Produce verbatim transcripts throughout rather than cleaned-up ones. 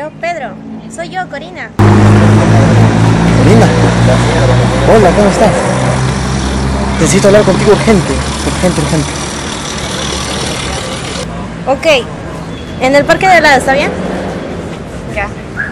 Aló, Pedro. Soy yo, Corina. Corina. Hola, ¿cómo estás? Necesito hablar contigo urgente. Urgente, urgente. Ok. En el parque de al lado, ¿está bien? Ya.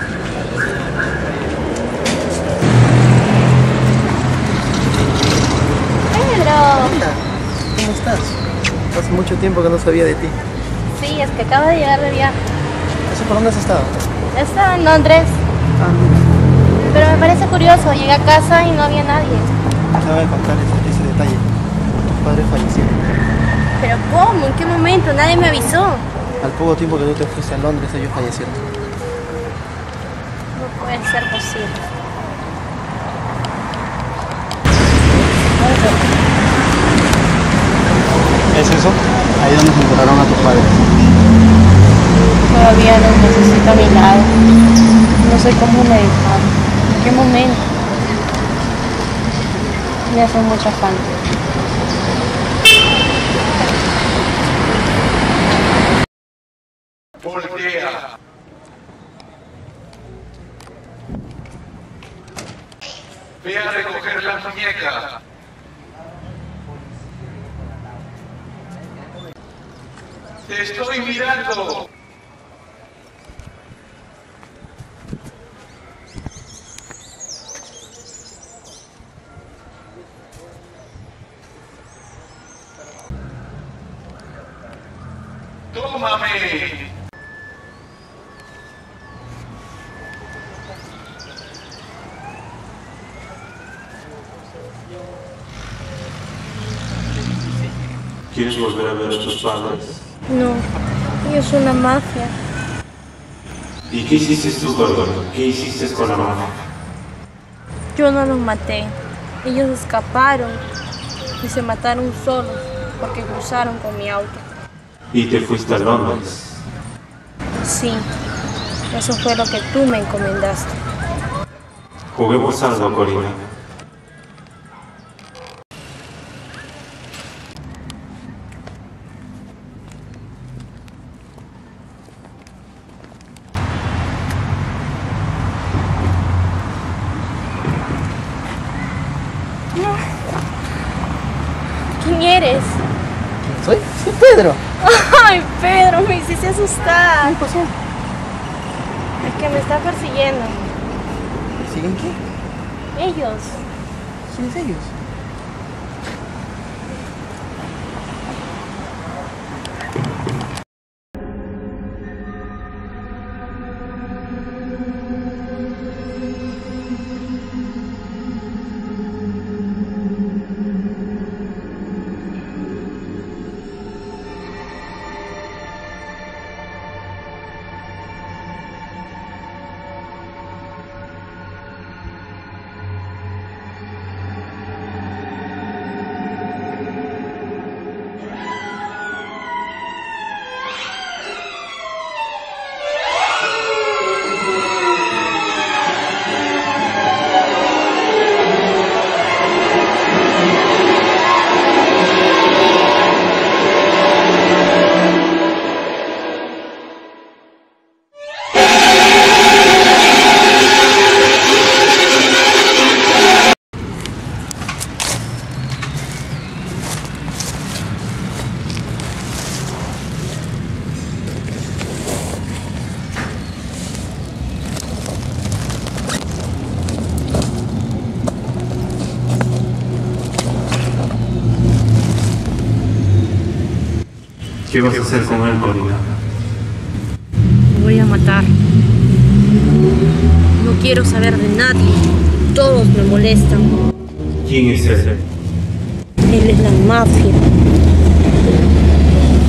Pedro. Hola. ¿Cómo estás? Hace mucho tiempo que no sabía de ti. Sí, es que acabo de llegar de viaje. ¿Eso por dónde has estado? Estaba en Londres. Ah, mira. Pero me parece curioso. Llegué a casa y no había nadie. Te voy a contar ese, ese detalle. Tus padres fallecieron. ¿Pero cómo? ¿En qué momento? Nadie me avisó. Al poco tiempo que tú te fuiste a Londres, ellos fallecieron. No puede ser posible. ¿Es eso? Ahí donde se enterraron a tus padres. Todavía los necesito a mi lado. No sé cómo me dejaron. ¿En qué momento? Me hace mucha falta. Voltea. Ve a recoger la muñeca. Te estoy mirando. Tómame. ¿Quieres volver a ver a tus padres? No, es una mafia. ¿Y qué hiciste tú, Gordon? ¿Qué hiciste con la mafia? Yo no los maté. Ellos escaparon y se mataron solos porque cruzaron con mi auto. ¿Y te fuiste a Londres? Sí, eso fue lo que tú me encomendaste. Juguemos algo, Corina. ¿Quién eres? ¿Soy? Soy Pedro. Ay, Pedro, me hiciste asustar. ¿Qué pasó? Es que me está persiguiendo. ¿Siguen qué? Ellos. ¿Quiénes ellos? ¿Qué vas a hacer con él, Corina? Lo voy a matar. No quiero saber de nadie. Todos me molestan. ¿Quién es él? Él es la mafia.